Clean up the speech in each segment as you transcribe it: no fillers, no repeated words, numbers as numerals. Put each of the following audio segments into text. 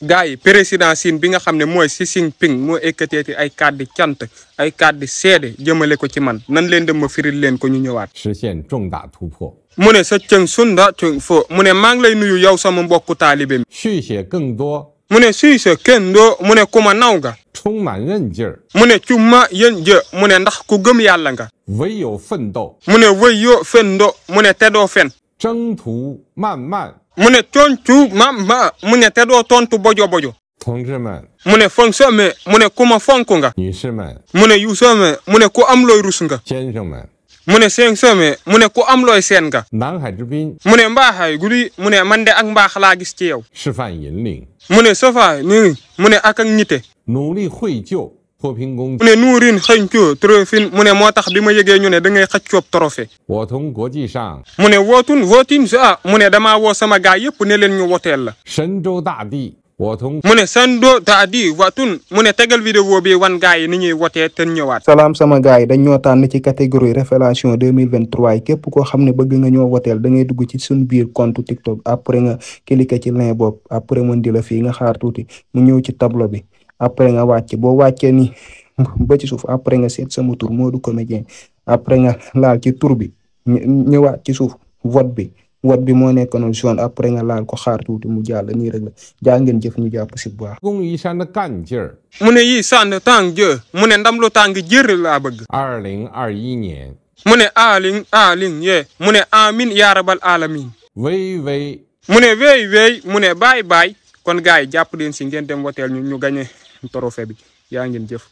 gars yi président Chine bi nga xam ne mooy Xi Jinping moo ekkateeti ay kàddu cant ay kàddu seede jëmale ko ci man nan leen dem ma firil leen ko ñu ñëwaat. 实现重大突破。 mu ne sa cëng sunda cëng fo mu ne maa ngi lay nuyu yow sama mbokku taalibe mi. 续写更多 mu ne suy sa kenn doo mu ne ku ma naw nga. 充满韧劲儿， mu ne cumma yéen jë mu ne ndax ku gëm yàlla nga. 唯有奋斗， mu ne wëyyoo fen do mu ne te doo fen. 征途漫漫。 mu ne tontu ma mu ne te doo tontu bojo bojo. 同志们、 mu ne fonk some mu ne ku ma fonk nga. 女士们、 mu ne yu some mu ne ku am looy rus nga. 先生们， mu ne seen some mu ne ku am looy seen nga. 南海之滨 mu ne mbaaxaay guddi mu ne man de ak mbaax laa gis ci yow. 示范引领， mu ne safaay nii mu ne ak ñite. 努力绘就脱贫攻 mu ne nuurin xëñcoo trophine mu ne moo tax bi ma yëgee ñu ne da ngay xëccoob trophée. 我同国际上 mu ne wootin sa mu ne damaa woo sama gaa yëpp ne leen ñu woteel la. 神州大地，我同 mu ne sando daa di watun mu ne tegal vidéo bi wan gaa yi ni ñuy wotee te ñëwaat. salaam sama gars yi dañ ñoo tànn ci catégorie révélation 2023 yi képp koo xam ne bëgg nga ñoo woteel da ngay dugg ci suñ biir compte TikTok après nga cliquer ci lien boobu après mën di la fii nga xaar tuuti mu ñëw ci tableau bi après nga wàcc boo wàccee ni ba ci suuf après nga seet sama tur Modou Comédien après nga laal ci tur bi ñëwaat ci suuf vote bi moo nekk noonu jaune après nga laal ko xaar tuuti mu jàll nii rek la jaa ngeen jëf ñu jàpp si bu baax. 公一山的干劲儿。 mu ne yii sànn tàng jë mu ne ndam lu tàng jër laa bëgg. 2021年， mu ne aaling yee mu ne amin yaa rabal alamin. 微微 mu ne wéy mu ne baay kon gars yi jàpp leen si ngeen dem woteel ñu gagné trophée bi yaa ngeen jëf.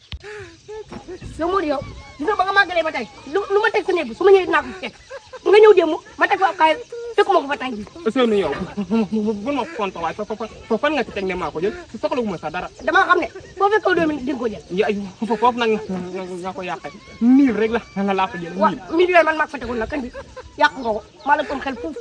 yow Modou yow gis nga ba nga màggalee ba tey lu ma teg sa néeg bi su ma ñëwee dinaa ko fekk nga ñëw démb ma teg fa ab kaay fekkuma ko fa tey jii. Ousseynou yow bu ma fonto waay fa fan nga ci teg ne maa ko jël soxla wu ma sax dara. damaa xam ne boo fekkoo 2000 di nga ko jël. foofu nag nga ko yàqee 1000 rek la laa ko jël. 1000 waaw 1000 yooyu man maa ko fa tegoon nag kan bi yàq nga ko maa la ko xel foofu.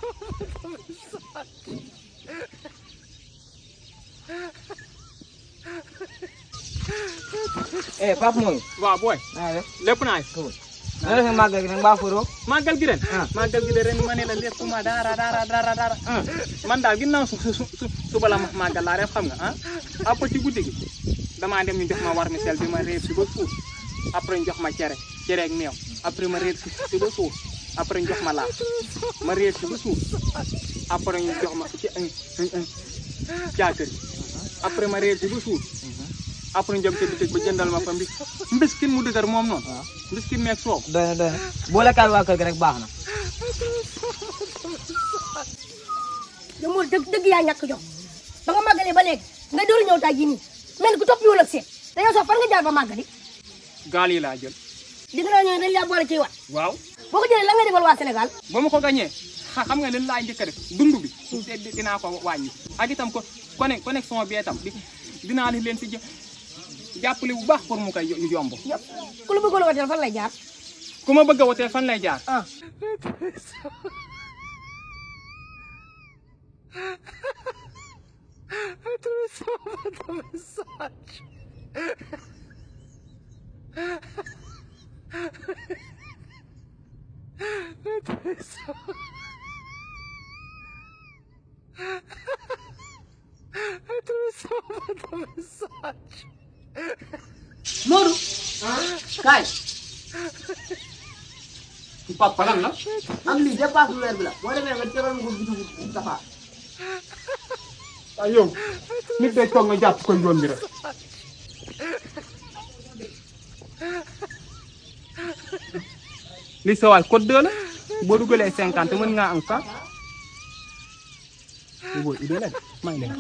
Pape Mor. waaw booy. lépp naa yi. na def màggal gi nag mbaa furo. màggal gi ren. màggal gi de ren ma ne la lépp ma dara. man daal ginnaaw suba la màggal laa def xam nga ah. après ci guddi gi damaa dem ñu jox ma war mi sel bi ma réer si ba suuf après ñu jox ma cere ak meew après ma réer si ba suuf après ñu jox ma laaf ma réer si ba suuf après ñu jox ma ci caakër après ma réer si ba suuf. après ñu jëm ci bitig ba jëndal ma fa mbiskin mu dëgër moom noonu. waaw mbiskin meeg soow. doy na boo lekkaat waa kër gi rek baax na. yow Modou dëgg yaa ñàkk jox ba nga màggalee ba léegi nga door a ñëw tay jii nii mel ni ku topp yow la seet dañoo sax fan nga jaar ba màggali. gaal yi laa jël. di nga ñëw dañ laa boole ciy wat. waaw. boo ko jëlee lan nga defal waa Sénégal. ba ma ko gañee xam nga leen laa njëkk a def dund bi. dinaa ko wàññi ak itam ko connexion bi itam dinaa leen si jàppale bu baax pour mu koy yomb. ku la bëggoon a woteel fan lay jaar. ku ma bëgg a woteel fan lay jaar. ah. Modou. kaay. papa lan la. am lii dépasse bu weer bi la boo demee nga tegal ko bitigu Tafa. ah yow nit day toog nga jàpp ko yoon bi rek. li sa waay code 2 la boo dugalee 50 mën ngaa am sax. booy idée la de may leen.